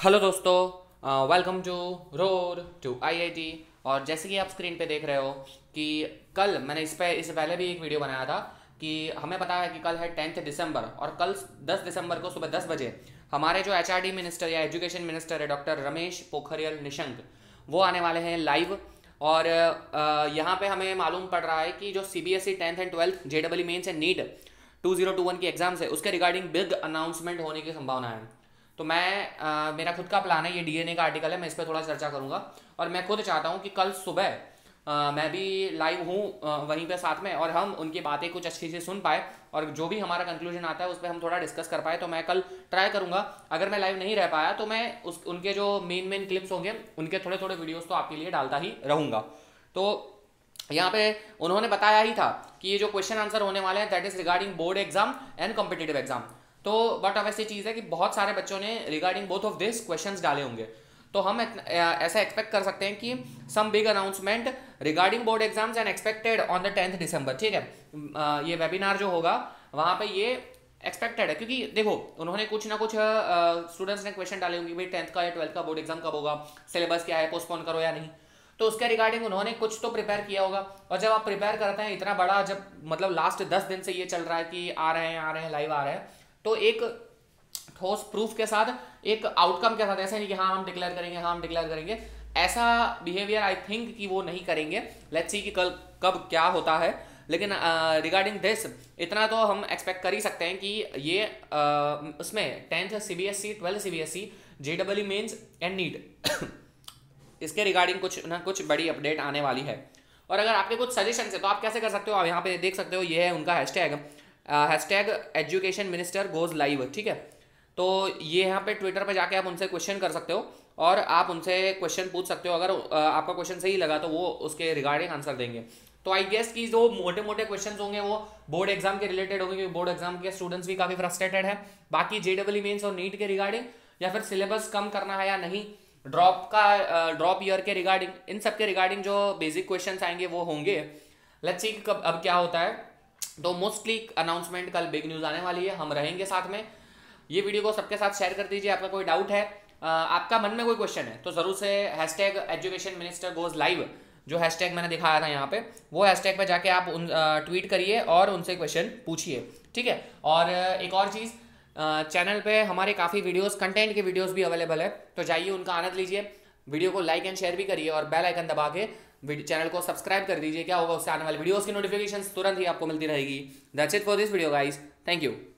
Hello दोस्तों, welcome to road to IIT. और जैसे कि आप स्क्रीन पे देख रहे हो कि कल मैंने इससे पहले भी एक वीडियो बनाया था कि हमें पता है कि कल है 10 दिसंबर और कल 10 दिसंबर को सुबह 10 बजे हमारे जो एचआरडी मिनिस्टर या एजुकेशन मिनिस्टर है डॉक्टर रमेश पोखरियल निशंक, वो आने वाले हैं लाइव। और यहाँ पे हमें मालूम पड़ रहा है कि जो सीबीएसई 10th एंड 12th जेडबल मेंस एंड नीट 2021 की एग्जाम्स है उसके रिगार्डिंग बिग अनाउंसमेंट होने की संभावना है। तो मेरा खुद का प्लान है, ये डीएनए का आर्टिकल है, मैं इस पर थोड़ा चर्चा करूंगा। और मैं खुद चाहता हूँ कि कल सुबह मैं भी लाइव हूँ वहीं पे साथ में, और हम उनकी बातें कुछ अच्छी से सुन पाए और जो भी हमारा कंक्लूजन आता है उस पर हम थोड़ा डिस्कस कर पाए। तो मैं कल ट्राई करूंगा, अगर मैं लाइव नहीं रह पाया तो मैं उनके जो मेन क्लिप्स होंगे उनके थोड़े थोड़े वीडियोस तो आपके लिए डालता ही रहूंगा। तो यहाँ पे उन्होंने बताया ही था कि ये जो क्वेश्चन आंसर होने वाले हैं that is regarding board exam and competitive exam. तो बट अब ऐसी चीज़ है कि बहुत सारे बच्चों ने regarding both of this questions डाले होंगे, तो हम ऐसा एक्सपेक्ट कर सकते हैं कि some big announcement regarding board exams and expected on the 10 December. ठीक है, ये वेबिनार जो होगा वहाँ पे ये एक्सपेक्टेड है, क्योंकि देखो उन्होंने कुछ ना कुछ स्टूडेंट्स ने क्वेश्चन डाले होंगे भाई 10th का या 12th का बोर्ड एग्जाम कब होगा, सिलेबस क्या है, पोस्टपोन करो या नहीं। तो उसके रिगार्डिंग उन्होंने कुछ तो प्रिपेयर किया होगा। और जब आप प्रिपेयर करते हैं इतना बड़ा, जब मतलब लास्ट 10 दिन से ये चल रहा है कि आ रहे हैं लाइव आ रहे हैं, तो एक ठोस प्रूफ के साथ, एक आउटकम के साथ, ऐसा नहीं कि हाँ हम डिक्लेयर करेंगे, हाँ हम डिक्लेयर करेंगे, ऐसा बिहेवियर आई थिंक कि वो नहीं करेंगे। लेट्स सी कि कल कब क्या होता है। लेकिन रिगार्डिंग दिस इतना तो हम एक्सपेक्ट कर ही सकते हैं कि ये उसमें 10th सीबीएसई 12th सीबीएसई जेडबल मेंस एंड नीट इसके रिगार्डिंग कुछ ना कुछ बड़ी अपडेट आने वाली है। और अगर आपके कुछ सजेशन है तो आप कैसे कर सकते हो, आप यहाँ पे देख सकते हो, ये है उनका hashtag education minister goes live. ठीक है, तो ये यहाँ पे ट्विटर पे जाके आप उनसे क्वेश्चन कर सकते हो और आप उनसे क्वेश्चन पूछ सकते हो। अगर आपका क्वेश्चन सही लगा तो वो उसके रिगार्डिंग आंसर देंगे। तो आई गेस कि जो मोटे मोटे क्वेश्चन होंगे वो बोर्ड एग्जाम के रिलेटेड होंगे, क्योंकि बोर्ड एग्जाम के स्टूडेंट्स भी काफ़ी फ्रस्ट्रेटेड है। बाकी जेडबल मेंस और नीट के रिगार्डिंग, या फिर सिलेबस कम करना है या नहीं, ड्रॉप ईयर के रिगार्डिंग, इन सब के रिगार्डिंग जो बेसिक क्वेश्चंस आएंगे वो होंगे। लेट्स सी कब अब क्या होता है। तो मोस्टली अनाउंसमेंट कल बिग न्यूज़ आने वाली है, हम रहेंगे साथ में। ये वीडियो को सबके साथ शेयर कर दीजिए। आपका कोई डाउट है, आपका मन में कोई क्वेश्चन है, तो ज़रूर से hashtag education minister goes live, जो हैशटैग मैंने दिखाया था यहाँ पे, वो हैशटैग पे जाके आप ट्वीट करिए और उनसे क्वेश्चन पूछिए। ठीक है, और एक और चीज़, चैनल पे हमारे काफ़ी वीडियोस, कंटेंट के वीडियोस भी अवेलेबल है, तो जाइए उनका आनंद लीजिए। वीडियो को लाइक एंड शेयर भी करिए और बेल आइकन दबा के चैनल को सब्सक्राइब कर दीजिए। क्या होगा, उससे आने वाली वीडियोस की नोटिफिकेशंस तुरंत ही आपको मिलती रहेगी। That's it for this video guys, thank you.